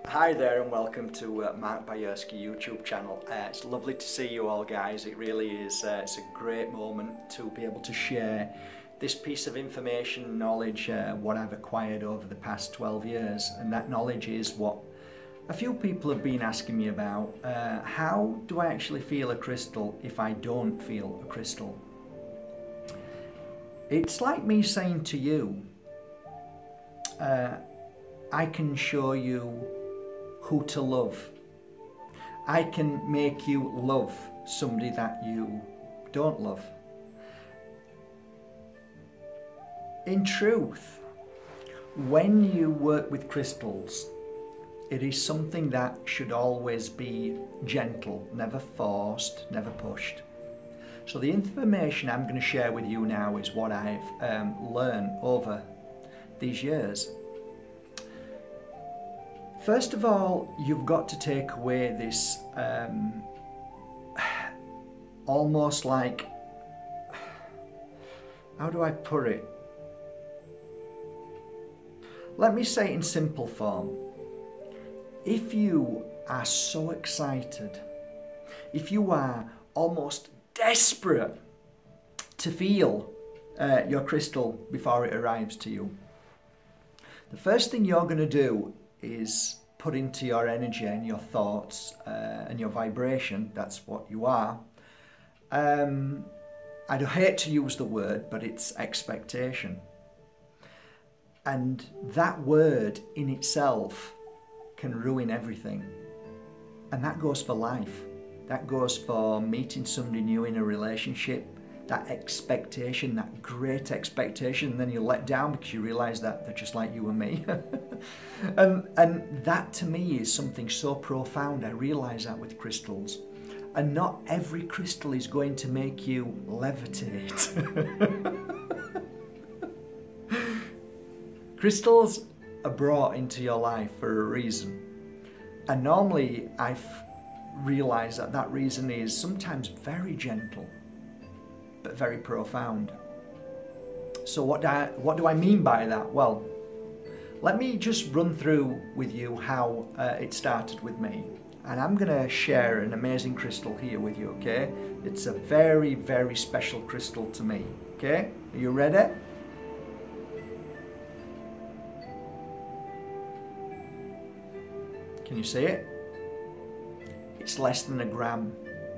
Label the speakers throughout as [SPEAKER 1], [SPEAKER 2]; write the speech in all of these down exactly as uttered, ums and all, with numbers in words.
[SPEAKER 1] Hi there and welcome to uh, Mark Bajerski YouTube channel. Uh, it's lovely to see you all, guys. It really is. Uh, it's a great moment to be able to share this piece of information, knowledge, uh, what I've acquired over the past twelve years. And that knowledge is what a few people have been asking me about. Uh, how do I actually feel a crystal if I don't feel a crystal? It's like me saying to you, uh, I can show you who to love. I can make you love somebody that you don't love. In truth, when you work with crystals, it is something that should always be gentle, never forced, never pushed. So the information I'm going to share with you now is what I've um, learned over these years. First of all, you've got to take away this um, almost like, how do I put it? Let me say it in simple form. If you are so excited, if you are almost desperate to feel uh, your crystal before it arrives to you, the first thing you're going to do is put into your energy and your thoughts uh, and your vibration, that's what you are. Um, I hate to use the word, but it's expectation. And that word in itself can ruin everything. And that goes for life. That goes for meeting somebody new in a relationship, that expectation, that great expectation, and then you're let down because you realise that they're just like you and me. and, and that to me is something so profound. I realise that with crystals. And not every crystal is going to make you levitate. Crystals are brought into your life for a reason. And normally I've realised that that reason is sometimes very gentle, but very profound. So what do I, what do I mean by that? Well, let me just run through with you how uh, it started with me. And I'm going to share an amazing crystal here with you, okay? It's a very, very special crystal to me, okay? Are you ready? Can you see it? It's less than a gram.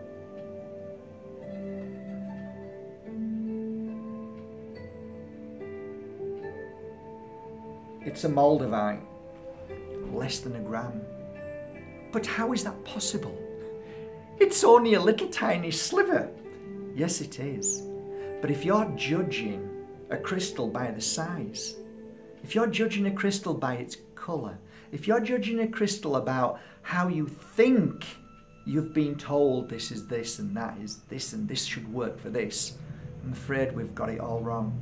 [SPEAKER 1] It's a moldavite, less than a gram. But how is that possible? It's only a little tiny sliver. Yes, it is. But if you're judging a crystal by the size, if you're judging a crystal by its colour, if you're judging a crystal about how you think you've been told this is this and that is this and this should work for this, I'm afraid we've got it all wrong.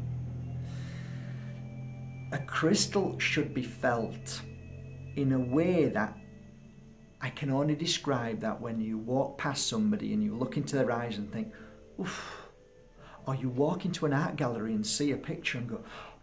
[SPEAKER 1] A crystal should be felt in a way that I can only describe that when you walk past somebody and you look into their eyes and think, oof, or you walk into an art gallery and see a picture and go,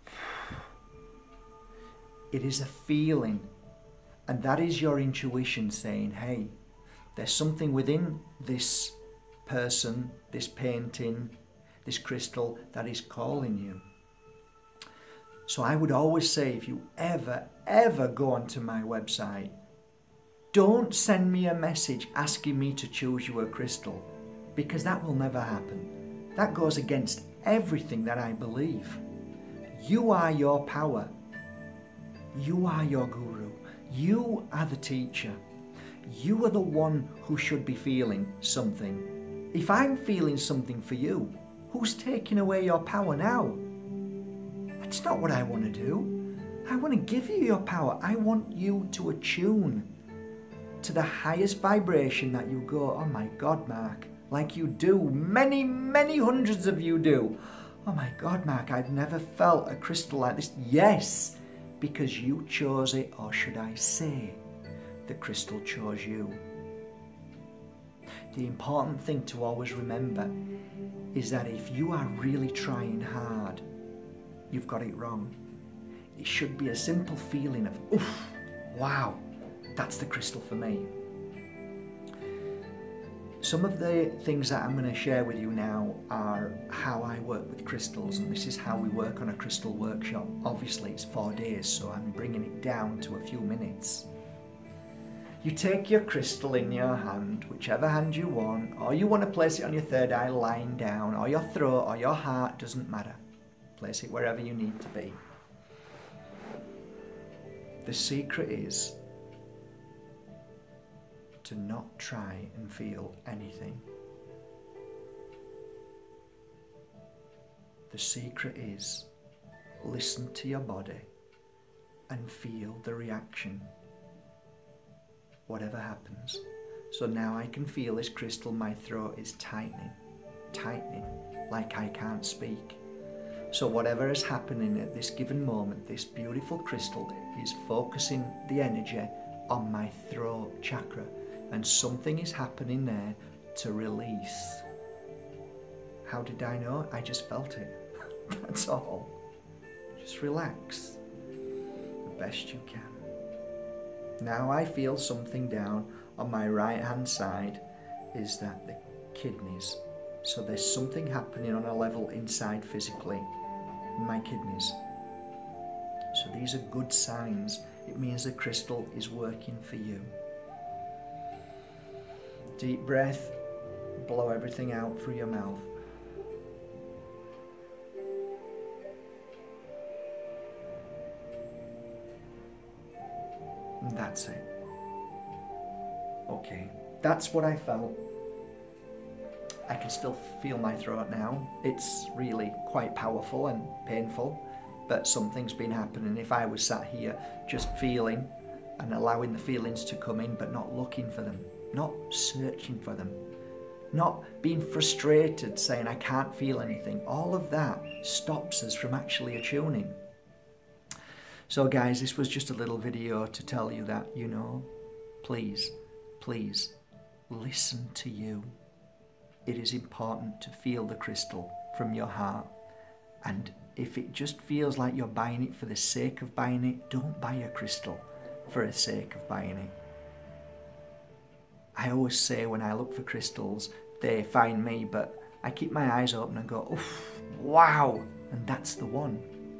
[SPEAKER 1] it is a feeling, and that is your intuition saying, hey, there's something within this person, this painting, this crystal that is calling you. So I would always say, if you ever, ever go onto my website, don't send me a message asking me to choose you a crystal, because that will never happen. That goes against everything that I believe. You are your power. You are your guru. You are the teacher. You are the one who should be feeling something. If I'm feeling something for you, who's taking away your power now? That's not what I want to do. I want to give you your power. I want you to attune to the highest vibration that you go, oh my God, Mark, like you do. Many, many hundreds of you do. Oh my God, Mark, I've never felt a crystal like this. Yes, because you chose it, or should I say, the crystal chose you. The important thing to always remember is that if you are really trying hard, you've got it wrong. It should be a simple feeling of, oof, wow, That's the crystal for me. Some of the things that I'm going to share with you now are how I work with crystals, and this is how we work on a crystal workshop. Obviously it's four days, so I'm bringing it down to a few minutes. You take your crystal in your hand, whichever hand you want, or you want to place it on your third eye lying down, or your throat, or your heart, doesn't matter. Place it wherever you need to be. The secret is to not try and feel anything. The secret is listen to your body and feel the reaction, whatever happens. So now I can feel this crystal, my throat is tightening, tightening, like I can't speak. So whatever is happening at this given moment, this beautiful crystal is focusing the energy on my throat chakra, and something is happening there to release. How did I know? I just felt it. That's all. Just relax the best you can. Now I feel something down on my right hand side, is that the kidneys. So there's something happening on a level inside physically in my kidneys. So these are good signs. It means the crystal is working for you. Deep breath, blow everything out through your mouth. And that's it. Okay, that's what I felt. I can still feel my throat now. It's really quite powerful and painful, but something's been happening. If I was sat here just feeling and allowing the feelings to come in, but not looking for them, not searching for them, not being frustrated saying I can't feel anything, all of that stops us from actually attuning. So guys, this was just a little video to tell you that, you know, please, please listen to you. It is important to feel the crystal from your heart. And if it just feels like you're buying it for the sake of buying it, don't buy a crystal for the sake of buying it. I always say when I look for crystals, they find me, but I keep my eyes open and go, oof, wow, and that's the one.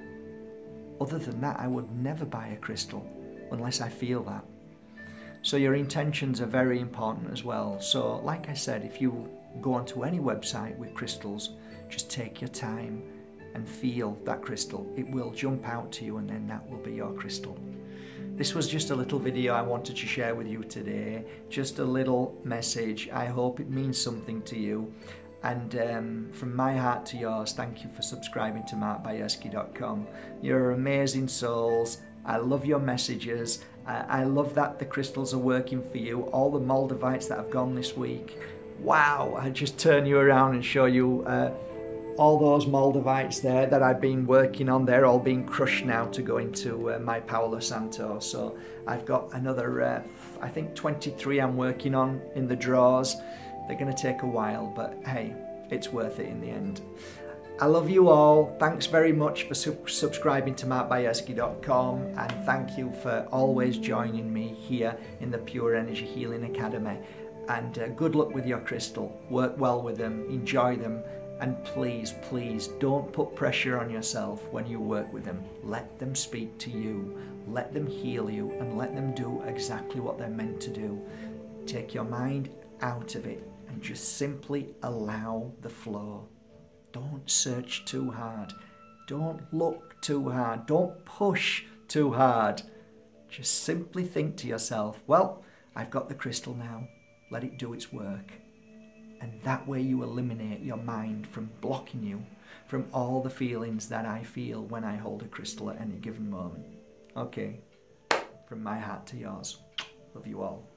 [SPEAKER 1] Other than that, I would never buy a crystal unless I feel that. So your intentions are very important as well. So like I said, if you go onto any website with crystals, just take your time and feel that crystal. It will jump out to you, and then that will be your crystal. This was just a little video I wanted to share with you today. Just a little message. I hope it means something to you. And um, from my heart to yours, thank you for subscribing to mark bajewski dot com. You're amazing souls. I love your messages. I, I love that the crystals are working for you. All the Moldavites that have gone this week. Wow, I just turn you around and show you uh, all those Moldavites there that I've been working on. They're all being crushed now to go into uh, my Palo Santo. So I've got another, uh, I think twenty-three I'm working on in the drawers. They're going to take a while, but hey, it's worth it in the end. I love you all. Thanks very much for sub subscribing to mark bajewski dot com, and thank you for always joining me here in the Pure Energy Healing Academy. And uh, good luck with your crystal. Work well with them, enjoy them, and please, please don't put pressure on yourself when you work with them. Let them speak to you, let them heal you, and let them do exactly what they're meant to do. Take your mind out of it and just simply allow the flow. Don't search too hard. Don't look too hard. Don't push too hard. Just simply think to yourself, well, I've got the crystal now. Let it do its work. And that way you eliminate your mind from blocking you from all the feelings that I feel when I hold a crystal at any given moment. Okay, from my heart to yours. Love you all.